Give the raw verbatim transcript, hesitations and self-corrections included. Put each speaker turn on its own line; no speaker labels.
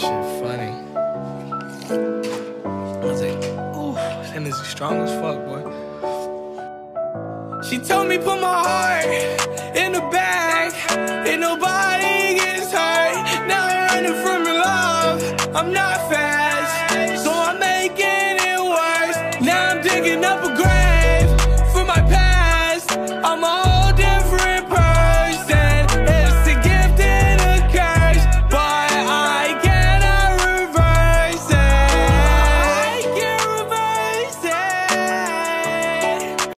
shit funny. I was like, ooh, that nigga strong as fuck, boy. She told me put my heart in the bag, and nobody gets hurt. Now I'm running from your love. I'm not fast.